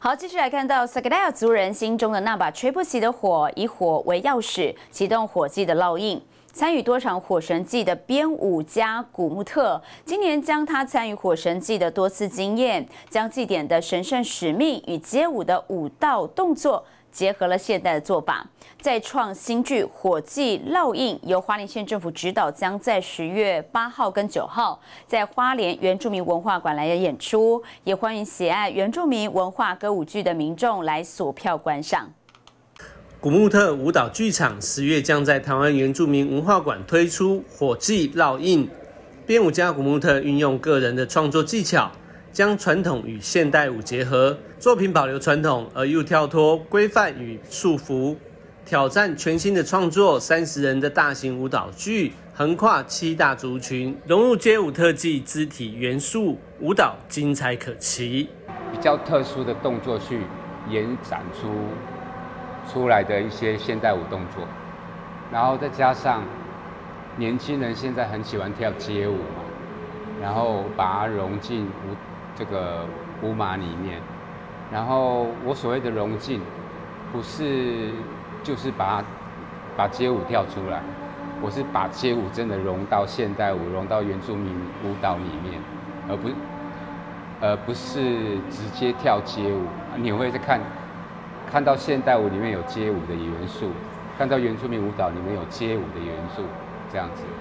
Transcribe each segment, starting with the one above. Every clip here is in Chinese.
好，继续来看到萨格达族人心中的那把吹不熄的火，以火为钥匙，启动火祭的烙印。参与多场火神祭的编舞家古木特，今年将他参与火神祭的多次经验，将祭典的神圣使命与街舞的舞蹈动作结合了现代的做法，再创新剧《火祭烙印》，由花莲县政府指导，将在10月8号跟9号在花莲原住民文化馆来演出，也欢迎喜爱原住民文化歌舞剧的民众来索票观赏。 古木特舞蹈剧场10月将在台湾原住民文化馆推出《火祭烙印》，编舞家古木特运用个人的创作技巧，将传统与现代舞结合，作品保留传统而又跳脱规范与束缚，挑战全新的创作。30人的大型舞蹈剧，横跨7大族群，融入街舞特技、肢体元素，舞蹈精彩可期。 比较特殊的动作去延展出来的一些现代舞动作，然后再加上年轻人现在很喜欢跳街舞嘛，然后把它融进这个舞码里面。然后我所谓的融进，不是就是把街舞跳出来，我是把街舞真的融到现代舞，融到原住民舞蹈里面，而不是直接跳街舞。你会在看到现代舞里面有街舞的元素，看到原住民舞蹈里面有街舞的元素，这样子。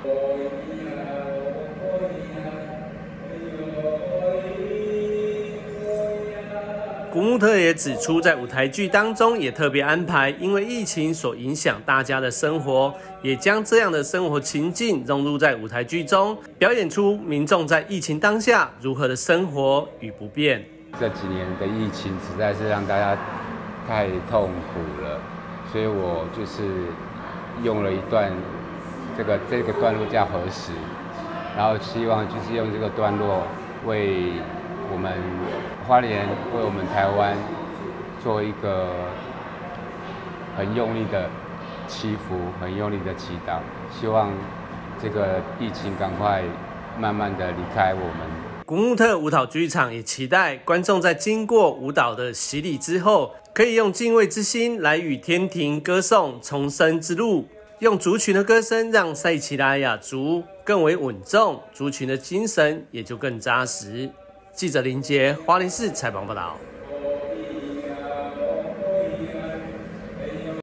古木特也指出，在舞台剧当中也特别安排，因为疫情所影响大家的生活，也将这样的生活情境融入在舞台剧中，表演出民众在疫情当下如何的生活与不便。 这几年的疫情实在是让大家太痛苦了，所以我就是用了一段这个段落叫何时，然后希望就是用这个段落为我们花莲，为我们台湾做一个很用力的祈福，很用力的祈祷，希望这个疫情赶快慢慢的离开我们。 古木特舞蹈剧场也期待观众在经过舞蹈的洗礼之后，可以用敬畏之心来与天庭歌颂重生之路，用族群的歌声让塞奇拉雅族更为稳重，族群的精神也就更扎实。记者林杰，花莲市采访报道。